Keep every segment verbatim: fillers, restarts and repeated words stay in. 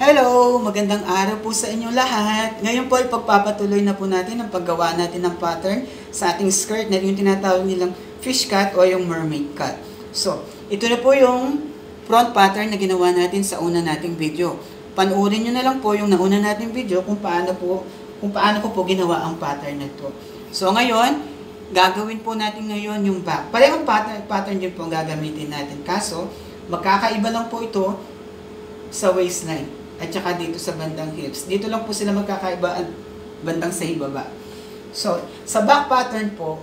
Hello! Magandang araw po sa inyo lahat. Ngayon po ay pagpapatuloy na po natin ang paggawa natin ng pattern sa ating skirt na yung tinatawag nilang fish cut o yung mermaid cut. So, ito na po yung front pattern na ginawa natin sa una nating video. Panuorin nyo na lang po yung nauna nating video kung paano po, kung paano ko po ginawa ang pattern na ito. So, ngayon, gagawin po natin ngayon yung back. Parehong pattern, pattern din po ang gagamitin natin. Kaso, magkakaiba lang po ito sa waistline at saka dito sa bandang hips. Dito lang po sila magkakaiba at bandang sa ibaba. So, sa back pattern po,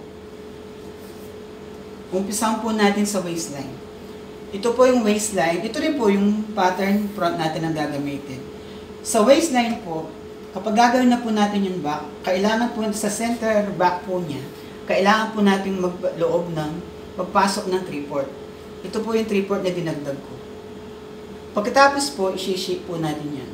umpisahan po natin sa waistline. Ito po yung waistline. Ito rin po yung pattern front natin ang gagamitin. Sa waistline po, kapag gagawin na po natin yung back, kailangan po sa center back po niya, kailangan po natin magloob ng, magpasok ng three fourths. Ito po yung three fourths na dinagdag ko. Pagkatapos po, isi-shape po natin yan.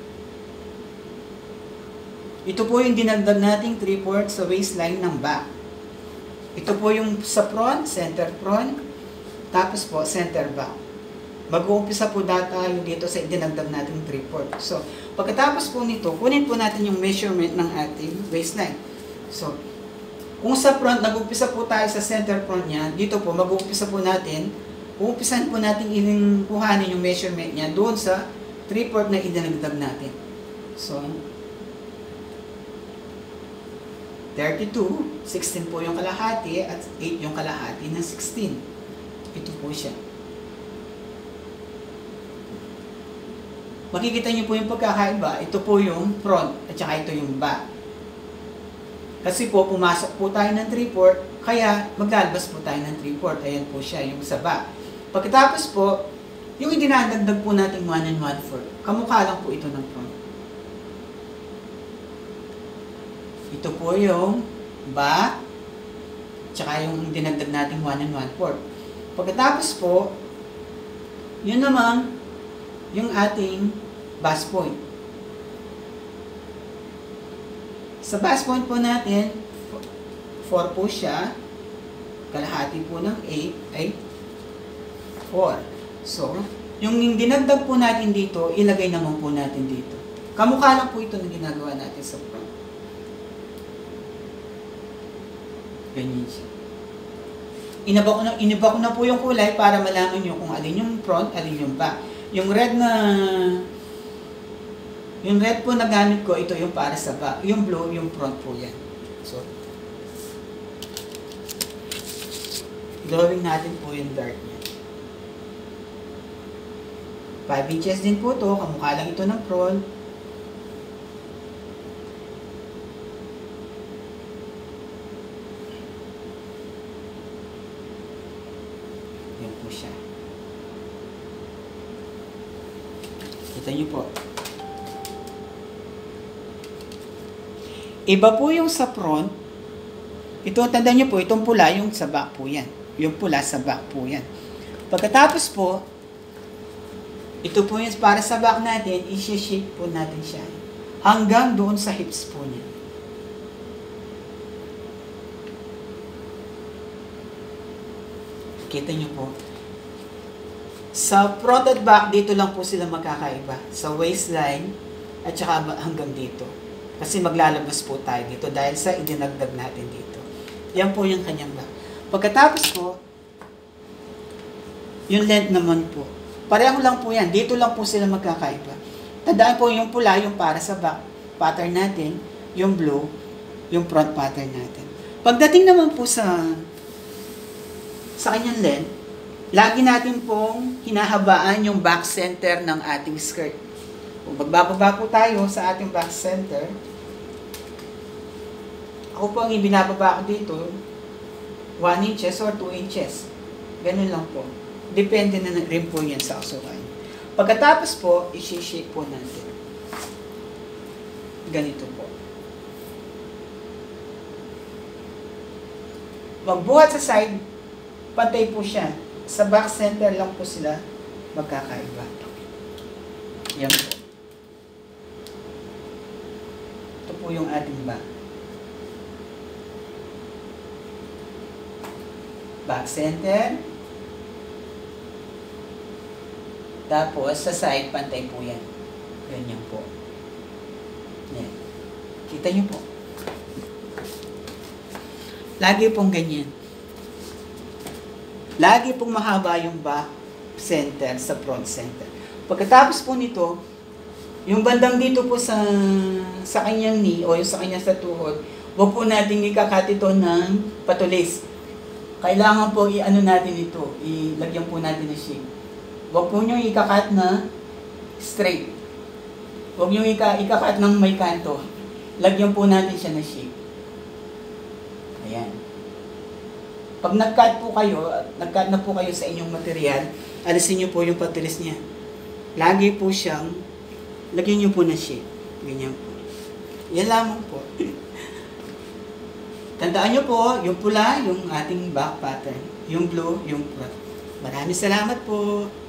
Ito po yung dinagdag nating three fourths sa waistline ng back. Ito po yung sa front, center front, tapos po center back. Mag-uumpisa po data yung dito sa dinagdag nating three fourths. So, pagkatapos po nito, kunin po natin yung measurement ng ating waistline. So, kung sa front, nag-uumpisa po tayo sa center front niya, dito po, mag-uumpisa po natin, uumpisan po natin kuhanin yung measurement niya doon sa three fourths na idinagdag natin. So, thirty-two, sixteen po yung kalahati at eight yung kalahati ng sixteen. Ito po siya. Makikita niyo po yung pagkakaiba. Ito po yung front at saka ito yung back. Kasi po, pumasok po tayo ng three fourths, kaya maglalabas po tayo ng three fourths. Ayan po siya, yung sa back. Pagkatapos po, yung idinadagdag po natin one and one fourth. Kamukha lang po ito ng front. Ito po yung back, tsaka yung dinagdag natin one and one fourth. Pagkatapos po, yun naman, yung ating bust point. Sa bust point po natin, four po siya, kalahati po ng eight ay four. So, yung dinagdag po natin dito, ilagay naman po natin dito. Kamukha lang po ito na ginagawa natin sa front. Ganyan siya. Inaba ko na, iniba ko na po yung kulay para malaman nyo kung alin yung front, alin yung back. Yung red na, yung red po na gamit ko, ito yung para sa back. Yung blue, yung front po yan. So, drawing natin po yung dart niya. five inches din po to, kamukha lang ito ng front. Yan po siya. Kita nyo po. Iba po yung sa front. Ito, tandaan nyo po, itong pula, yung sa back po yan. Yung pula sa back po yan. Pagkatapos po, ito po yung para sa back natin, i-shape po natin siya. Hanggang doon sa hips po niya. Kita nyo po. Sa front at back, dito lang po sila magkakaiba. Sa waistline, at saka hanggang dito. Kasi maglalabas po tayo dito dahil sa idinagdag natin dito. Yan po yung kanyang back. Pagkatapos po, yung length naman po. Pareho lang po yan. Dito lang po sila magkakaiba. Tandaan po yung pula, yung para sa back pattern natin, yung blue, yung front pattern natin. Pagdating naman po sa sa kanyang length, lagi natin pong hinahabaan yung back center ng ating skirt. Kung magbababa po tayo sa ating back center, ako po ang ibinababa ko dito, one inches or two inches. Ganun lang po. Depende na rin po yan sa asukan. Pagkatapos po, isi-shape po natin. Ganito po. Magbuhat sa side, pantay po siya. Sa back center lang po sila magkakaiba. Yan po. Ito po yung ating back. Back center. Tapos, sa side, pantay po yan. Ganyan po. Yan. Kita nyo po. Lagi pong ganyan. Lagi pong mahaba yung back center sa front center. Pagkatapos po nito, yung bandang dito po sa sa kanyang knee o yung sa kanyang sa tuhod, wag po natin ikakat ito ng patulis. Kailangan po i-ano natin ito, ilagyan po natin ng shape. Wag po nyo ikakat na straight. Wag nyo ika ikakat ng may kanto. Lagyan po natin siya ng shape. Ayan. Pag nag-cut po kayo, nag-cut na po kayo sa inyong material, alisin nyo po yung patulis niya. Lagi po siyang, lagyan nyo po ng shape. Ganyan po. Yan lamang po. Tandaan nyo po, yung pula, yung ating back pattern. Yung blue, yung front. Maraming salamat po.